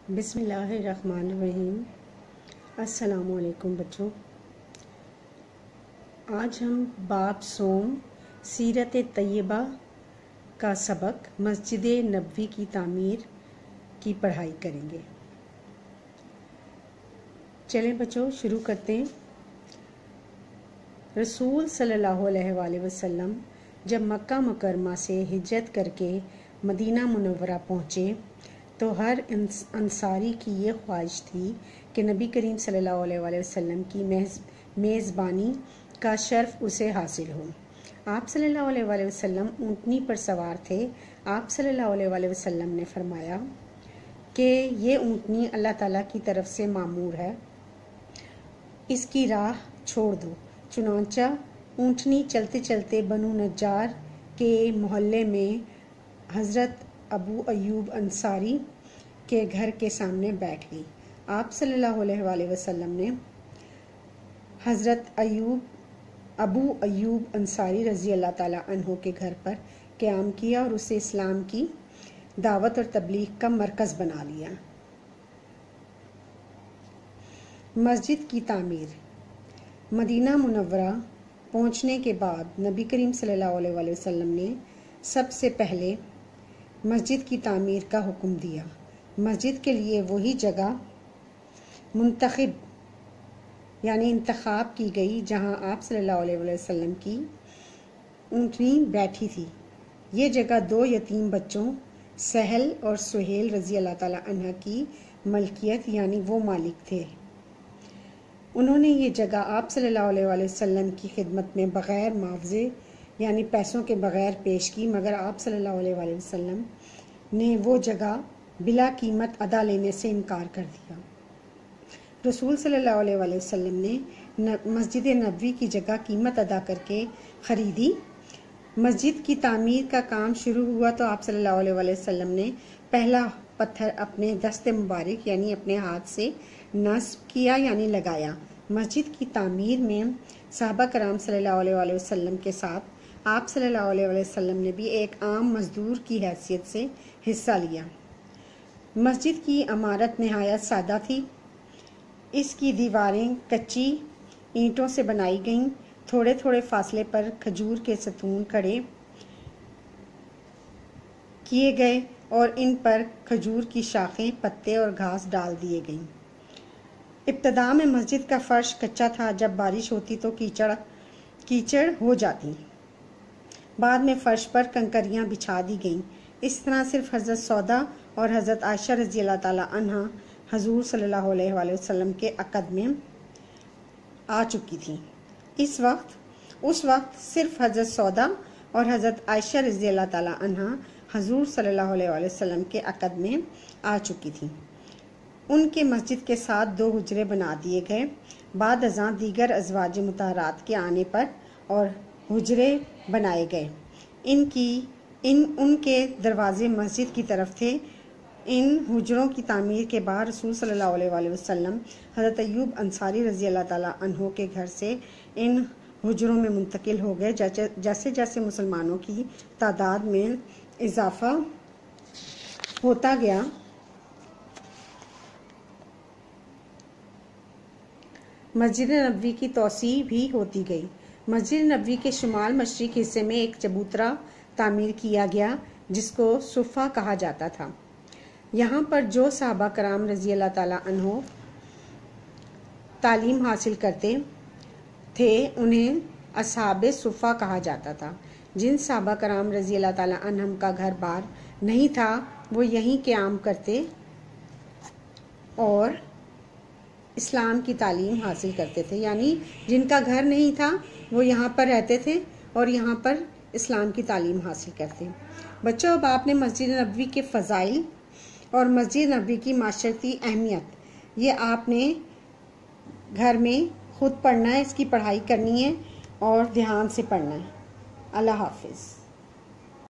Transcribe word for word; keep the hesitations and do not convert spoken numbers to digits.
بسم اللہ الرحمن الرحیم۔ السلام علیکم بچوں، آج ہم باب سوم سیرت طیبہ کا سبق مسجد نبوی کی تعمیر کی پڑھائی کریں گے۔ چلیں بچوں شروع کرتے ہیں۔ رسول صلی اللہ علیہ وآلہ وسلم جب مکہ مکرمہ سے ہجرت کر کے مدینہ منورہ پہنچے تو ہر انصاری کی یہ خواہش تھی کہ نبی کریم صلی اللہ علیہ وآلہ وسلم کی میزبانی کا شرف اسے حاصل ہو۔ آپ صلی اللہ علیہ وآلہ وسلم اونٹنی پر سوار تھے۔ آپ صلی اللہ علیہ وآلہ وسلم نے فرمایا کہ یہ اونٹنی اللہ تعالیٰ کی طرف سے مامور ہے، اس کی راہ چھوڑ دو۔ چنانچہ اونٹنی چلتے چلتے بنو نجار کے محلے میں حضرت ابو ایوب انصاری کے گھر کے سامنے بیٹھ گئی۔ آپ صلی اللہ علیہ وآلہ وسلم نے حضرت ایوب ابو ایوب انصاری رضی اللہ تعالیٰ عنہ کے گھر پر قیام کیا اور اسے اسلام کی دعوت اور تبلیغ کا مرکز بنا لیا۔ مسجد کی تعمیر۔ مدینہ منورہ پہنچنے کے بعد نبی کریم صلی اللہ علیہ وآلہ وسلم نے سب سے پہلے مسجد کی تعمیر کا حکم دیا۔ مسجد کے لیے وہی جگہ منتخب یعنی انتخاب کی گئی جہاں آپ صلی اللہ علیہ وسلم کی اونٹنی بیٹھی تھی۔ یہ جگہ دو یتیم بچوں سہل اور سہیل رضی اللہ تعالیٰ عنہ کی ملکیت یعنی وہ مالک تھے۔ انہوں نے یہ جگہ آپ صلی اللہ علیہ وسلم کی خدمت میں بغیر معاوضے یعنی پیسوں کے بغیر پیش کی، مگر آپ صلی اللہ علیہ وسلم نے وہ جگہ بلا قیمت ادا لینے سے انکار کر دیا۔ رسول صلی اللہ علیہ وسلم نے مسجد نبوی کی جگہ قیمت ادا کر کے خریدی۔ مسجد کی تعمیر کا کام شروع ہوا تو آپ صلی اللہ علیہ وسلم نے پہلا پتھر اپنے دست مبارک یعنی اپنے ہاتھ سے نصب کیا یعنی لگایا۔ مسجد کی تعمیر میں صحابہ کرام صلی اللہ علیہ وسلم کے ساتھ آپ صلی اللہ علیہ وسلم نے بھی ایک عام مزدور کی حیثیت سے حصہ لیا۔ مسجد کی عمارت نہایت سادہ تھی۔ اس کی دیواریں کچی اینٹوں سے بنائی گئیں۔ تھوڑے تھوڑے فاصلے پر کھجور کے ستون کھڑے کیے گئے اور ان پر کھجور کی شاخیں، پتے اور گھاس ڈال دیے گئیں۔ ابتدا میں مسجد کا فرش کچا تھا، جب بارش ہوتی تو کیچڑ کیچڑ ہو جاتی۔ بعد میں فرش پر کنکریاں بچھا دی گئیں۔ اس طرح صرف حضرت سودا اور حضرت عائشہ رضی اللہ تعالیٰ عنہ حضور صلی اللہ علیہ وآلہ وسلم کے عقد میں آ چکی تھیں۔ اس وقت اس وقت صرف حضرت سودا اور حضرت عائشہ رضی اللہ تعالیٰ عنہ حضور صلی اللہ علیہ وآلہ وسلم کے عقد میں آ چکی تھیں۔ ان کے مسجد کے ساتھ دو حجرے بنا دیے گئے۔ بعد ازاں دیگر ازواج مطہرات کے آنے پر اور حجرے بنائے گئے۔ ان کی ان ان کے دروازے مسجد کی طرف تھے۔ ان حجروں کی تعمیر کے بعد رسول صلی اللہ علیہ وآلہ وسلم حضرت ایوب انصاری رضی اللہ تعالیٰ عنہ کے گھر سے ان حجروں میں منتقل ہو گئے۔ جیسے جیسے مسلمانوں کی تعداد میں اضافہ ہوتا گیا مسجد نبوی کی توسیع بھی ہوتی گئی۔ مسجد نبوی کے شمال مشرق حصے میں ایک چبوترا تعمیر کیا گیا جس کو صفہ کہا جاتا تھا۔ یہاں پر جو صحابہ کرام رضی اللہ تعالیٰ عنہ تعلیم حاصل کرتے تھے انہیں اصحاب صفہ کہا جاتا تھا۔ جن صحابہ کرام رضی اللہ تعالیٰ عنہم کا گھر بار نہیں تھا وہ یہیں قیام کرتے اور اسلام کی تعلیم حاصل کرتے تھے، یعنی جن کا گھر نہیں تھا وہ یہاں پر رہتے تھے اور یہاں پر اسلام کی تعلیم حاصل کرتے۔ بچوں اب آپ نے مسجد نبوی کے فضائل اور مسجد نبوی کی معاشرتی اہمیت یہ آپ نے گھر میں خود پڑھنا ہے، اس کی پڑھائی کرنی ہے اور دھیان سے پڑھنا ہے۔ اللہ حافظ۔